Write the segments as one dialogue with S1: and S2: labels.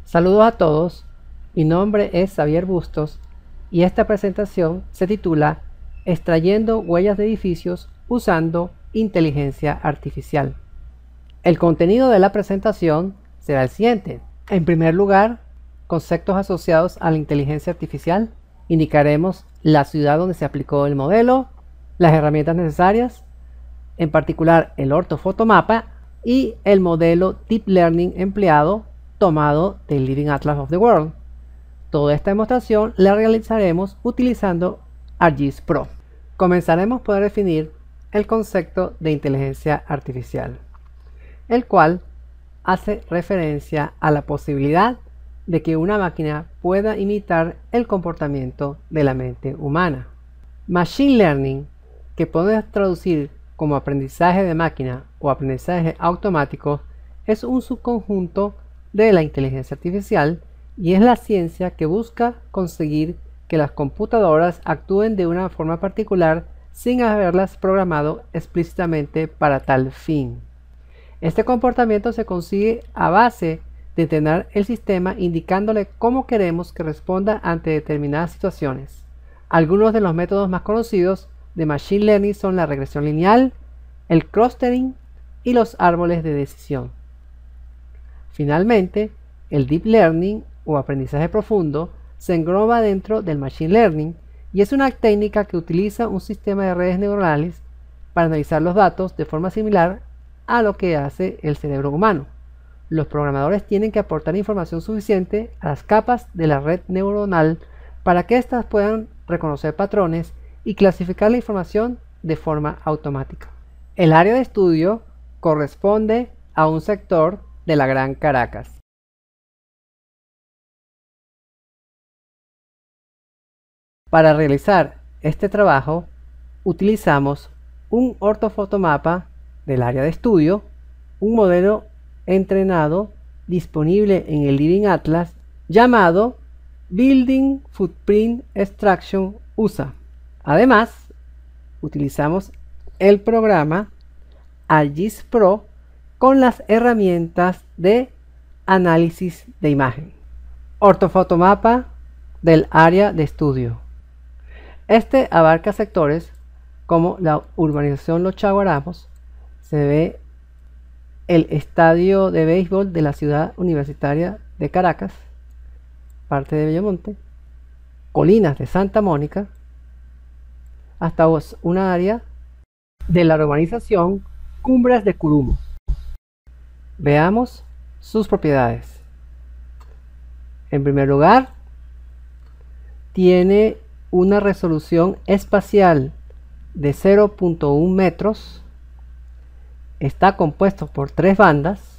S1: Saludos a todos, mi nombre es Xavier Bustos y esta presentación se titula Extrayendo huellas de edificios usando inteligencia artificial. El contenido de la presentación será el siguiente. En primer lugar, conceptos asociados a la inteligencia artificial. Indicaremos la ciudad donde se aplicó el modelo, las herramientas necesarias, en particular el ortofotomapa y el modelo Deep Learning empleado tomado del Living Atlas of the World. Toda esta demostración la realizaremos utilizando ArcGIS Pro. Comenzaremos por definir el concepto de inteligencia artificial, el cual hace referencia a la posibilidad de que una máquina pueda imitar el comportamiento de la mente humana. Machine Learning, que podemos traducir como aprendizaje de máquina o aprendizaje automático, es un subconjunto de la inteligencia artificial y es la ciencia que busca conseguir que las computadoras actúen de una forma particular sin haberlas programado explícitamente para tal fin. Este comportamiento se consigue a base de entrenar el sistema indicándole cómo queremos que responda ante determinadas situaciones. Algunos de los métodos más conocidos de Machine Learning son la regresión lineal, el clustering y los árboles de decisión. Finalmente, el Deep Learning o aprendizaje profundo se engloba dentro del Machine Learning y es una técnica que utiliza un sistema de redes neuronales para analizar los datos de forma similar a lo que hace el cerebro humano. Los programadores tienen que aportar información suficiente a las capas de la red neuronal para que éstas puedan reconocer patrones y clasificar la información de forma automática. El área de estudio corresponde a un sector de la Gran Caracas. Para realizar este trabajo utilizamos un ortofotomapa del área de estudio, un modelo entrenado disponible en el Living Atlas llamado Building Footprint Extraction USA. Además, utilizamos el programa ArcGIS Pro con las herramientas de análisis de imagen. Ortofotomapa del área de estudio. Este abarca sectores como la urbanización Los Chaguaramos, se ve el estadio de béisbol de la ciudad universitaria de Caracas, parte de Bellomonte, colinas de Santa Mónica, hasta una área de la urbanización Cumbres de Curumo. Veamos sus propiedades. En primer lugar, tiene una resolución espacial de 0.1 metros, está compuesto por 3 bandas,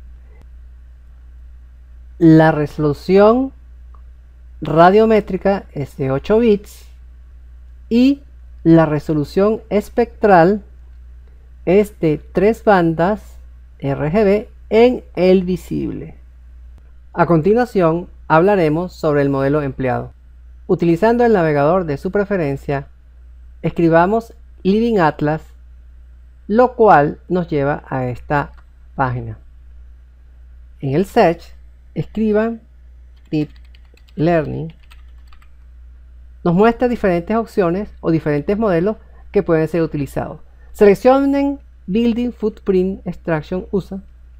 S1: la resolución radiométrica es de 8 bits y la resolución espectral es de 3 bandas RGB en el visible. A continuación hablaremos sobre el modelo empleado. Utilizando el navegador de su preferencia, escribamos Living Atlas, lo cual nos lleva a esta página. En el search escriban Deep Learning. Nos muestra diferentes opciones o diferentes modelos que pueden ser utilizados. Seleccionen Building Footprint Extraction USA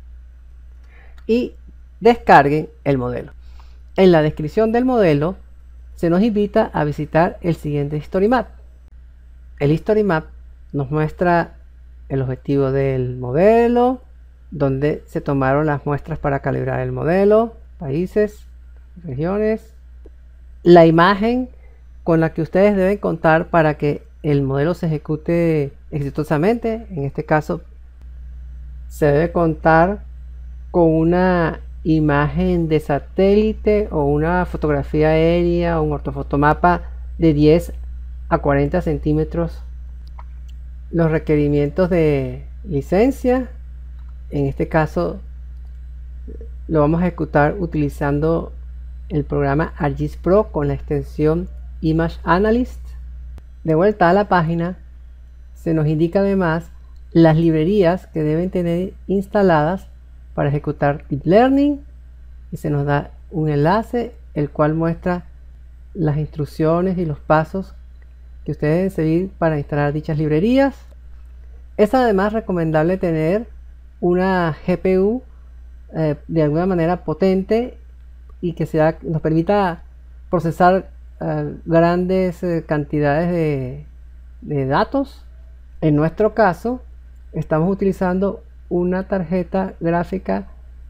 S1: y descarguen el modelo. En la descripción del modelo se nos invita a visitar el siguiente History Map. El History Map nos muestra el objetivo del modelo, donde se tomaron las muestras para calibrar el modelo, países, regiones, la imagen con la que ustedes deben contar para que el modelo se ejecute exitosamente. En este caso se debe contar con una imagen de satélite o una fotografía aérea o un ortofotomapa de 10 a 40 centímetros. Los requerimientos de licencia, en este caso lo vamos a ejecutar utilizando el programa ArcGIS Pro con la extensión Image Analyst. De vuelta a la página se nos indica además las librerías que deben tener instaladas para ejecutar Deep Learning y se nos da un enlace el cual muestra las instrucciones y los pasos que ustedes deben seguir para instalar dichas librerías. Es además recomendable tener una GPU de alguna manera potente y que nos permita procesar grandes cantidades de datos. En nuestro caso estamos utilizando una tarjeta gráfica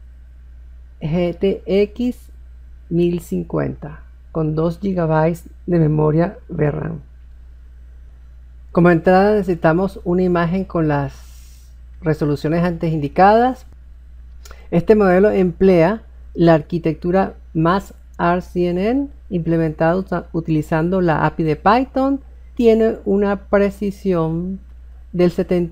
S1: GTX 1050 con 2 GB de memoria VRAM. Como entrada necesitamos una imagen con las resoluciones antes indicadas. Este modelo emplea la arquitectura MassRCNN implementada utilizando la API de Python. Tiene una precisión del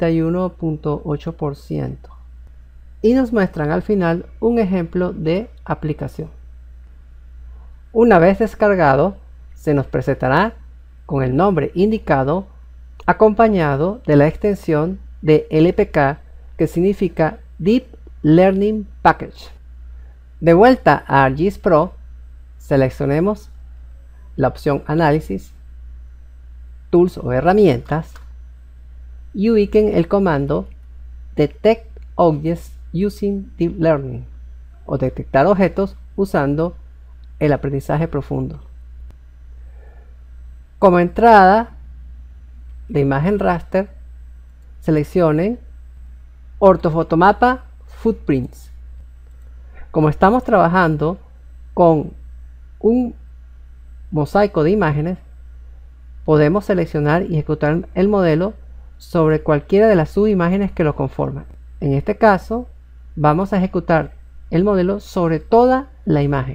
S1: 71.8% y nos muestran al final un ejemplo de aplicación. Una vez descargado, se nos presentará con el nombre indicado acompañado de la extensión de LPK, que significa Deep Learning Package. De vuelta a ArcGIS Pro, seleccionemos la opción Análisis, Tools o Herramientas y ubiquen el comando Detect Objects Using Deep Learning o detectar objetos usando el aprendizaje profundo. Como entrada de imagen raster, seleccionen Ortofotomapa Footprints. Como estamos trabajando con un mosaico de imágenes, podemos seleccionar y ejecutar el modelo sobre cualquiera de las subimágenes que lo conforman. En este caso, vamos a ejecutar el modelo sobre toda la imagen.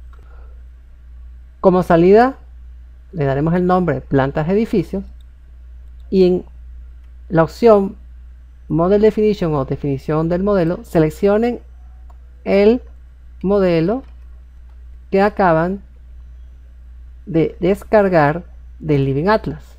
S1: Como salida, le daremos el nombre plantas edificios y en la opción Model Definition o definición del modelo, seleccionen el modelo que acaban de descargar del Living Atlas.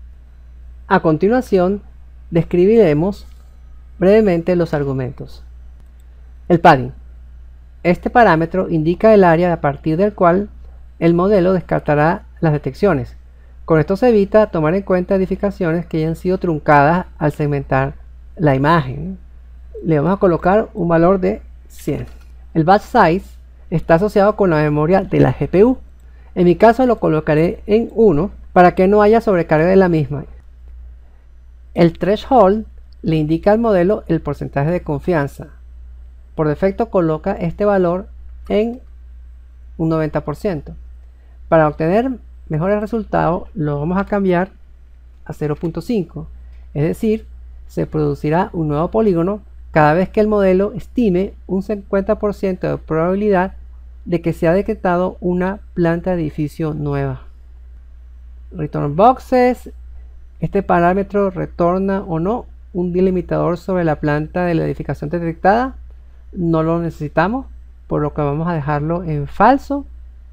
S1: A continuación, describiremos brevemente los argumentos. El padding. Este parámetro indica el área a partir del cual el modelo descartará las detecciones. Con esto se evita tomar en cuenta edificaciones que hayan sido truncadas al segmentar la imagen. Le vamos a colocar un valor de 100. El batch size está asociado con la memoria de la GPU. En mi caso lo colocaré en 1 para que no haya sobrecarga de la misma. El threshold le indica al modelo el porcentaje de confianza. Por defecto coloca este valor en un 90%. Para obtener mejores resultados lo vamos a cambiar a 0.5, es decir, se producirá un nuevo polígono cada vez que el modelo estime un 50% de probabilidad de que se ha detectado una planta de edificio nueva. Return boxes. Este parámetro retorna o no un delimitador sobre la planta de la edificación detectada. No lo necesitamos, por lo que vamos a dejarlo en falso.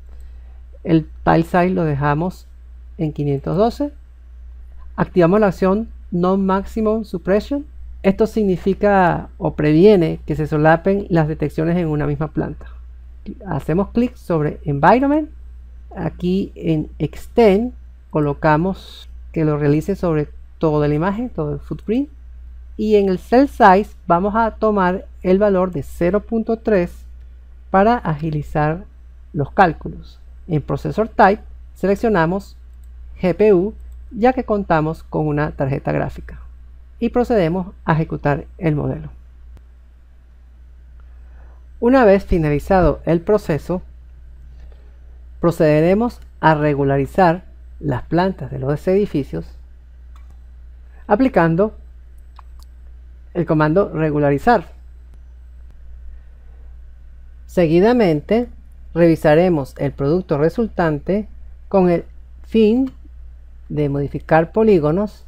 S1: El tile size lo dejamos en 512. Activamos la acción No Maximum Suppression. Esto significa o previene que se solapen las detecciones en una misma planta. Hacemos clic sobre Environment. Aquí en Extend colocamos que lo realice sobre toda la imagen, todo el footprint. Y en el Cell Size vamos a tomar el valor de 0.3 para agilizar los cálculos. En Processor Type seleccionamos GPU, ya que contamos con una tarjeta gráfica, y procedemos a ejecutar el modelo. Una vez finalizado el proceso, procederemos a regularizar las plantas de los edificios aplicando el comando regularizar. Seguidamente revisaremos el producto resultante con el fin de modificar polígonos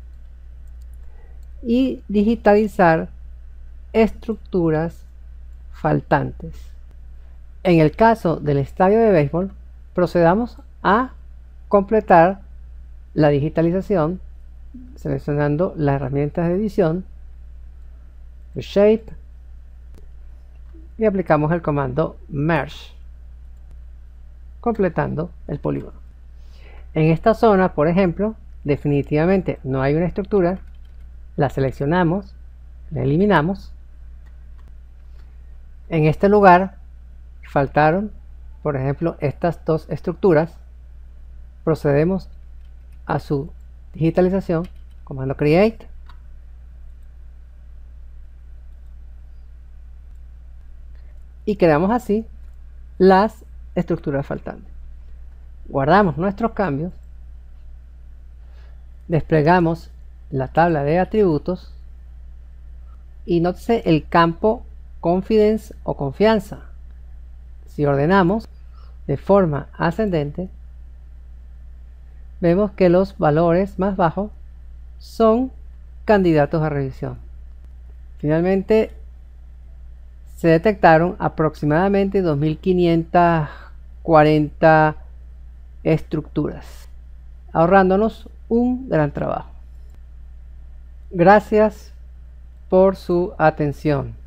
S1: y digitalizar estructuras faltantes. En el caso del estadio de béisbol, procedamos a completar la digitalización seleccionando las herramientas de edición, Shape, y aplicamos el comando merge, completando el polígono. En esta zona, por ejemplo, definitivamente no hay una estructura, la seleccionamos, la eliminamos. En este lugar faltaron, por ejemplo, estas dos estructuras. Procedemos a su digitalización, comando create, y creamos así las estructuras faltantes. Guardamos nuestros cambios, desplegamos la tabla de atributos y nótese el campo confidence o confianza. Si ordenamos de forma ascendente, vemos que los valores más bajos son candidatos a revisión. Finalmente, se detectaron aproximadamente 2540 estructuras, ahorrándonos un gran trabajo. Gracias por su atención.